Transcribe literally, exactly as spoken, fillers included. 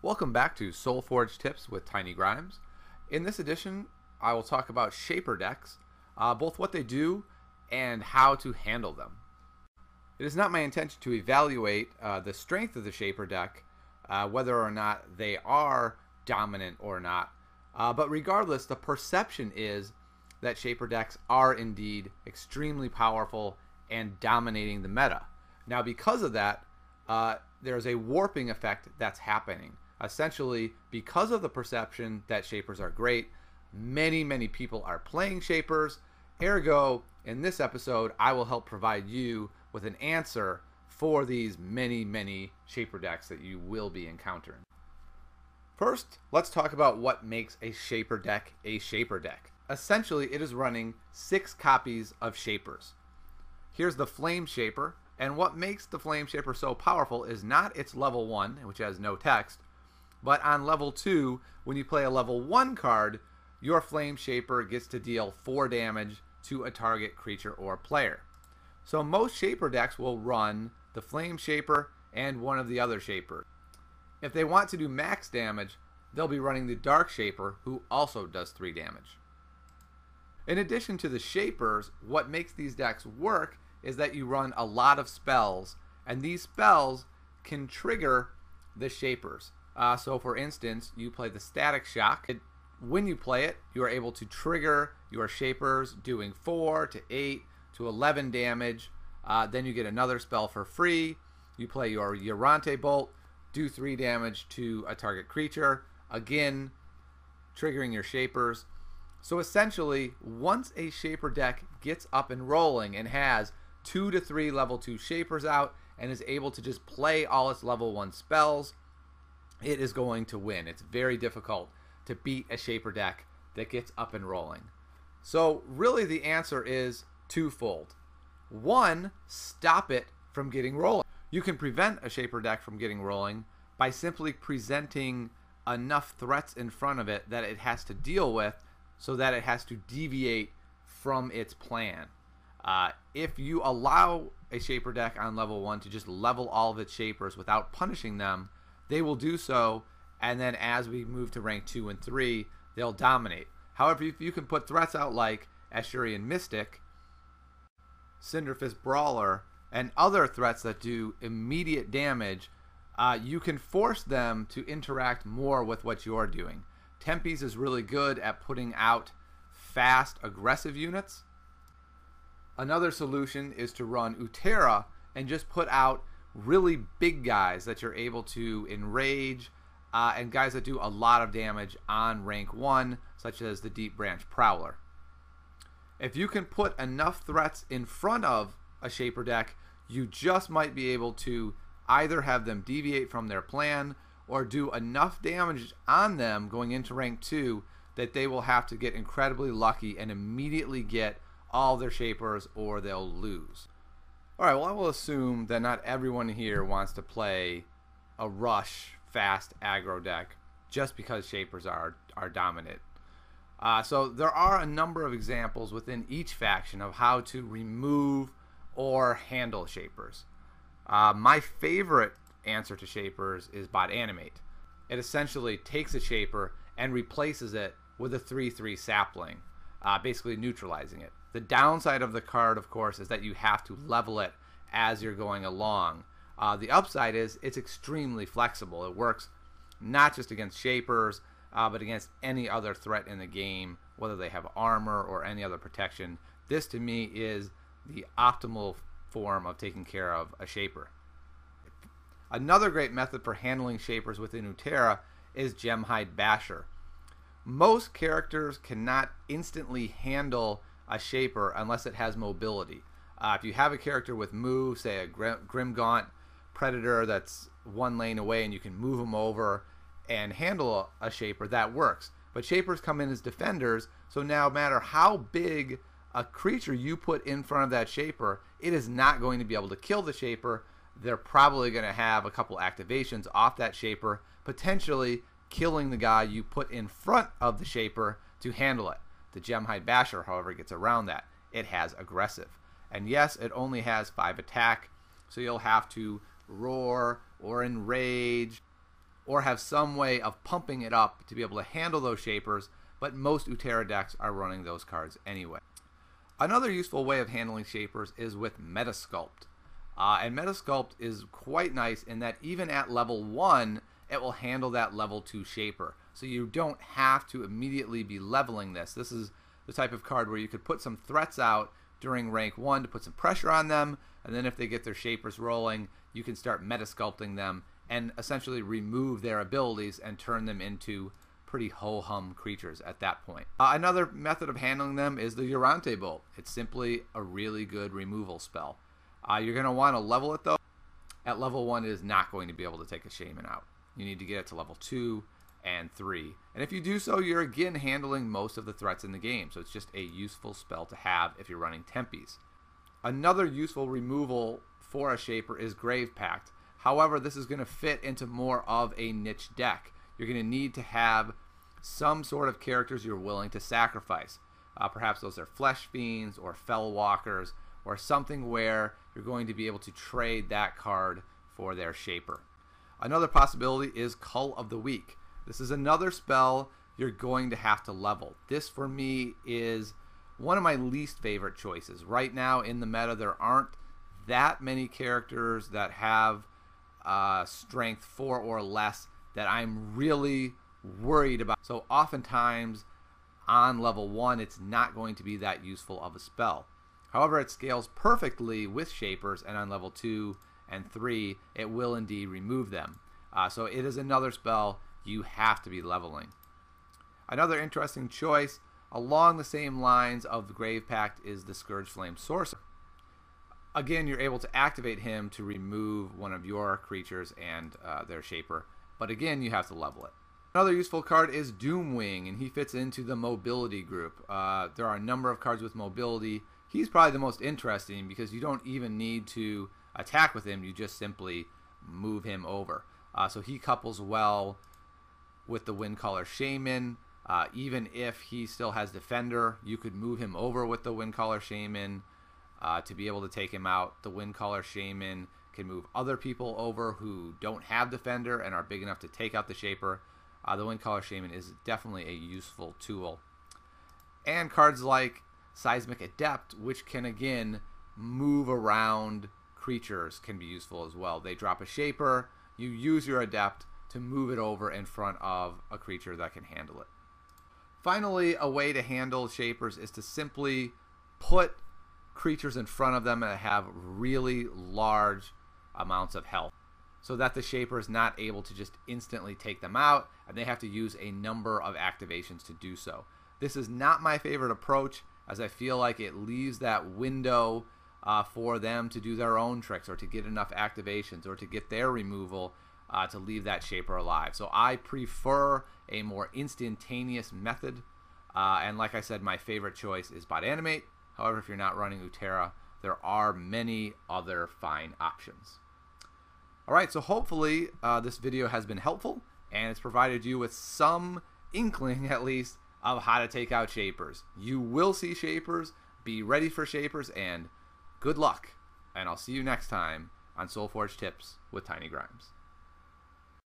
Welcome back to Solforge Tips with Tiny Grimes. In this edition, I will talk about Shaper decks, uh, both what they do and how to handle them. It is not my intention to evaluate uh, the strength of the Shaper deck, uh, whether or not they are dominant or not, uh, but regardless, the perception is that Shaper decks are indeed extremely powerful and dominating the meta. Now, because of that, uh, there's a warping effect that's happening. Essentially, because of the perception that Shapers are great, many, many people are playing Shapers. Ergo, in this episode, I will help provide you with an answer for these many, many Shaper decks that you will be encountering. First, let's talk about what makes a Shaper deck a Shaper deck. Essentially, it is running six copies of Shapers. Here's the Flame Shaper, and what makes the Flame Shaper so powerful is not its level one, which has no text, but on level two, when you play a level one card, your Flame Shaper gets to deal four damage to a target creature or player. So most Shaper decks will run the Flame Shaper and one of the other Shapers. If they want to do max damage, they'll be running the Dark Shaper, who also does three damage. In addition to the Shapers, what makes these decks work is that you run a lot of spells, and these spells can trigger the Shapers. Uh, so for instance, you play the Static Shock. It, when you play it, you are able to trigger your Shapers doing four to eight to eleven damage. Uh, then you get another spell for free. You play your Urante Bolt, do three damage to a target creature. Again, triggering your Shapers. So essentially, once a Shaper deck gets up and rolling and has two to three level two Shapers out and is able to just play all its level one spells, it is going to win. It's very difficult to beat a Shaper deck that gets up and rolling. So really the answer is twofold. One, stop it from getting rolling. You can prevent a Shaper deck from getting rolling by simply presenting enough threats in front of it that it has to deal with so that it has to deviate from its plan. Uh, if you allow a Shaper deck on level one to just level all of its Shapers without punishing them, they will do so, and then as we move to rank two and three, they'll dominate. However, if you can put threats out like Ashurian Mystic, Cinderfist Brawler, and other threats that do immediate damage, uh, you can force them to interact more with what you're doing. Tempest is really good at putting out fast, aggressive units. Another solution is to run Utera and just put out really big guys that you're able to enrage, uh, and guys that do a lot of damage on rank one, such as the Deep Branch Prowler. If you can put enough threats in front of a Shaper deck, you just might be able to either have them deviate from their plan or do enough damage on them going into rank two that they will have to get incredibly lucky and immediately get all their Shapers or they'll lose. Alright, well, I will assume that not everyone here wants to play a rush, fast aggro deck just because Shapers are, are dominant. Uh, so there are a number of examples within each faction of how to remove or handle Shapers. Uh, my favorite answer to Shapers is Bot Animate. It essentially takes a Shaper and replaces it with a three three sapling, uh, basically neutralizing it. The downside of the card, of course, is that you have to level it as you're going along. Uh, the upside is it's extremely flexible. It works not just against Shapers, uh, but against any other threat in the game, whether they have armor or any other protection. This, to me, is the optimal form of taking care of a Shaper. Another great method for handling Shapers within Utera is Gemhide Basher. Most characters cannot instantly handle a Shaper unless it has mobility. Uh, if you have a character with move, say a Grimgaunt Predator that's one lane away and you can move them over and handle a, a Shaper, that works. But Shapers come in as defenders, so now no matter how big a creature you put in front of that Shaper, it is not going to be able to kill the Shaper. They're probably going to have a couple activations off that Shaper, potentially killing the guy you put in front of the Shaper to handle it. The Gemhide Basher, however, gets around that. It has aggressive. And yes, it only has five attack, so you'll have to roar or enrage or have some way of pumping it up to be able to handle those shapers, but most Utera decks are running those cards anyway. Another useful way of handling shapers is with Metasculpt. Uh, and Metasculpt is quite nice in that even at level one, it will handle that level two shaper. So you don't have to immediately be leveling this. This is the type of card where you could put some threats out during rank one to put some pressure on them, and then if they get their shapers rolling, you can start Metasculpting them and essentially remove their abilities and turn them into pretty ho-hum creatures at that point. Uh, another method of handling them is the Urante Bolt. It's simply a really good removal spell. Uh, you're going to want to level it though. At level one, it is not going to be able to take a Shaman out. You need to get it to level two and three. And if you do so, you're again handling most of the threats in the game. So it's just a useful spell to have if you're running Tempe's. Another useful removal for a Shaper is Grave Pact. However, this is going to fit into more of a niche deck. You're going to need to have some sort of characters you're willing to sacrifice. Uh, perhaps those are Flesh Fiends or Fell Walkers, or something where you're going to be able to trade that card for their Shaper. Another possibility is Cull of the Weak. This is another spell you're going to have to level. This for me is one of my least favorite choices. Right now in the meta, there aren't that many characters that have uh, strength four or less that I'm really worried about. So oftentimes on level one, it's not going to be that useful of a spell. However, it scales perfectly with Shapers, and on level two and three, it will indeed remove them. Uh, so it is another spell you have to be leveling. Another interesting choice along the same lines of the Grave Pact is the Scourge Flame Sorcerer. Again, you're able to activate him to remove one of your creatures and uh, their Shaper, but again, you have to level it. Another useful card is Doomwing, and he fits into the mobility group. Uh, there are a number of cards with mobility. He's probably the most interesting because you don't even need to attack with him, you just simply move him over. Uh, so he couples well with the Windcaller Shaman. Uh, even if he still has Defender, you could move him over with the Windcaller Shaman uh, to be able to take him out. The Windcaller Shaman can move other people over who don't have Defender and are big enough to take out the Shaper. Uh, the Windcaller Shaman is definitely a useful tool. And cards like Seismic Adept, which can again move around creatures, can be useful as well. They drop a Shaper, you use your Adept to move it over in front of a creature that can handle it. Finally, a way to handle Shapers is to simply put creatures in front of them that have really large amounts of health, so that the Shaper is not able to just instantly take them out, and they have to use a number of activations to do so. This is not my favorite approach, as I feel like it leaves that window uh, for them to do their own tricks, or to get enough activations, or to get their removal uh, to leave that Shaper alive. So I prefer a more instantaneous method, uh, and like I said, my favorite choice is Bot Animate. However, if you're not running Utera, there are many other fine options. Alright, so hopefully uh, this video has been helpful, and it's provided you with some inkling, at least, of how to take out Shapers. You will see Shapers, be ready for Shapers, and good luck. And I'll see you next time on Solforge Tips with Tiny Grimes.